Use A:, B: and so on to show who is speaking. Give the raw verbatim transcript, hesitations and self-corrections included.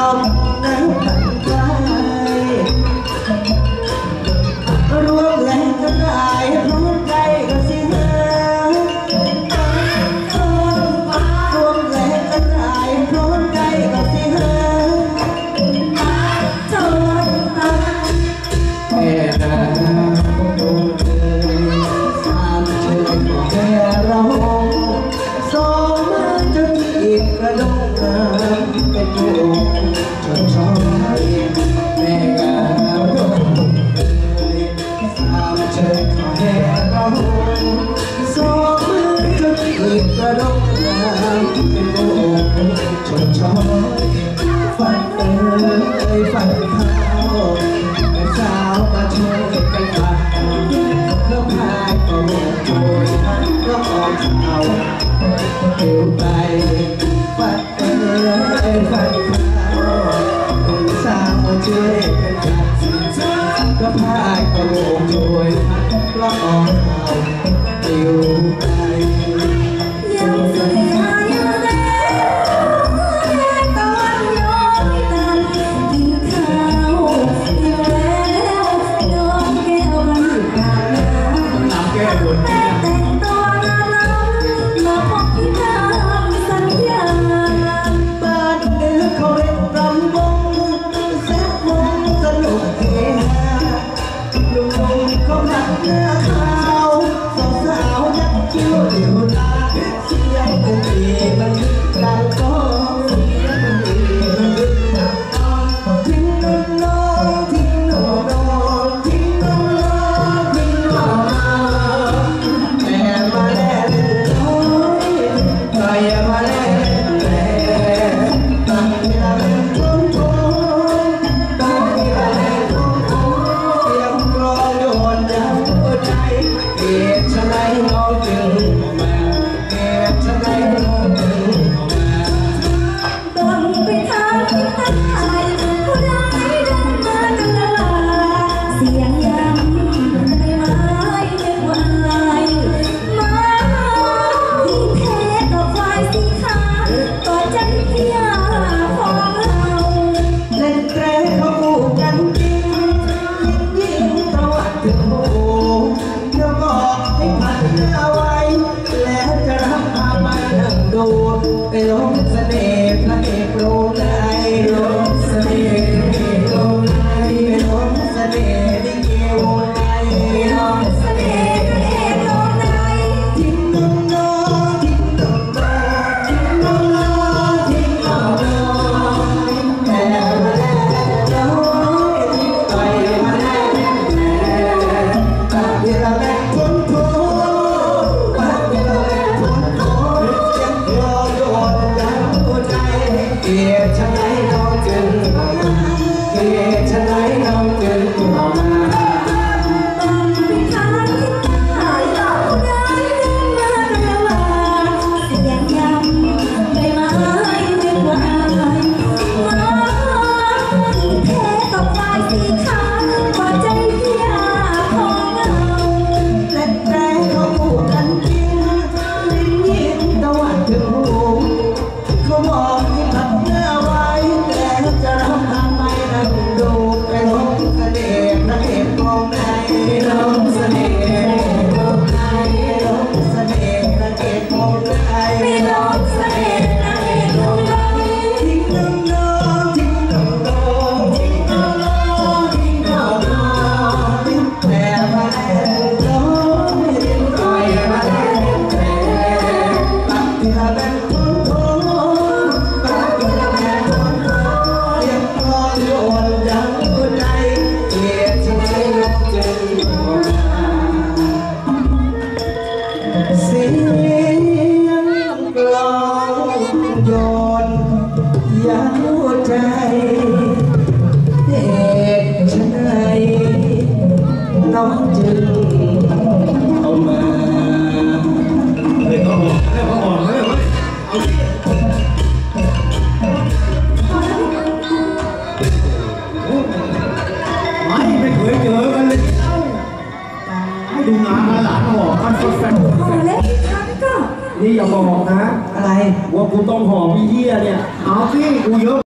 A: มน้ำตันใจรวมแรงกันได้พร้อมใจก็สิเธอรวมแรงกันได้พร้อมใจก็สิเธอจนตันแค่นั้นโดนเลยสามเชิญแค่เราสองมือจะอีกกระดงน้ำเป็นโลกจนช้อยแม่กาโดนเลยสามเชิญแค่เราสองมือจะอีกกระดงน้ำเป็นโลกจนช้อยฝันเอ่ยฝันข้าวเป็นสาวมาช่วยกันฝันเพื่อพายก็โลกโดยก็ออกข่าวเกี่ยวไปฝันเอ่ยฝันข้าวเป็นสาวมาช่วยกันฝันเพื่อพายก็โลกโดยก็ออกข่าวเกี่ยวไปยังสวยหาอยู่แล้วตอนย้อนตันกินข้าวอยู่แล้วดอกแก้วมันอยู่กลางน้ำน้ำแก้วบนแต่แต่งตัวน่ารักมาพบที่ทำสัญญาบ้านเดือเขาเล่นรำวงแซ่บวงสนุกเฮฮาลุงลุงเขาหักเนื้อขาวสาวสาวยักคิ้วเดียวดาเสียงกุ๊กเอ๋มันดังก้องเสียงกุ๊กเอ๋มันดังก้องทิ้งน้องน้องทิ้งน้องน้องทิ้งน้องน้องทิ้งน้องน้องแม่มาแล่เล่นน้อยใครมาแล่เล่นตั้งที่ละเล่นทุ่งทุ่งตั้งที่ละเล่นทุ่งทุ่งเสียงกลองโยนยับหัวใจเหตุฉะไหนน้องจึงมาเหตุฉะไหนน้องจึงมาต้นไปทางที่ตั้งใจผู้ใดเดินมาจนละลายเสียงยำใบไม้นึกว่าอะไรมาที่เพชรดอกไฟสีขาวต่อใจเพียของเราเล่นเตะเขาคู่กันจริงยิ่งตะวันถึงโอ้เดี๋ยวบอกให้พันเอาไว้แล้วจะรับพาไปนั่งดูไปลงเสน่ห์พระเอกโรงไหนลงเสน่ห์พระเอกโรงไหนไปลงเสน่ห์ลิเกโรงไหนลงเสน่ห์พระเอกโรงไหนทิ้งน้องน้องทิ้งน้องน้องทิ้งน้องน้องทิ้งน้องน้องแม่มาแล้วทิ้งไปมาแล้วตัดเวลาแม่ทุนทุนตัดเวลาแม่ทุนทุนเสียงกลองโยนยันหัวใจเกลียดฉันไหนน้องจึงมาเกลียดฉันไหนน้องจึงมาต้องไปทางที่ตายเราได้เดินมาตลอดเสียงยำใบไม้นึกว่าอะไรมาที่เพชรดอกไฟสีขาวกว่าใจเพียของเราเล่นแต่เขาคู่กันจริงลิ้นยิ้มตะวันถึงหูเขาบอกให้พักหน้าไว้แล้วจะรับทางไปนั่งดูไปลงเสน่ห์พระเอกกองไหนลงเสน่ห์กองไหนลงเสน่ห์พระเอกกองไหนลงเสน่ห์พระเอกกองไหนทิ้งน้องน้องทิ้งน้องน้องทิ้งน้องน้องทิ้งน้องน้องทิ้งแต่มาแล้วน้องทิ้งปล่อยมาแล้วแต่ตัดที่ละเป็นทุ่งทุ่งตัดที่ละเป็นทุ่งทุ่งเรียกกลองโยนยันหัวใจเกลียดฉันไหนน้องจึงมาเสียงกลองโยนยันหัวใจเหตุฉะไหนน้องจึงเอามาเฮ้ยเขาบอกเขาบอกเฮ้ยเฮ้ยเอาสิไม่ไม่เคยเจอกันเลยให้ดูงานมาหลานมาบอกกันแฟนนี่อย่าบอกนะอะไรว่ากูต้องหอมพี่เหี้ยเนี่ยเอาสิกูเยอะ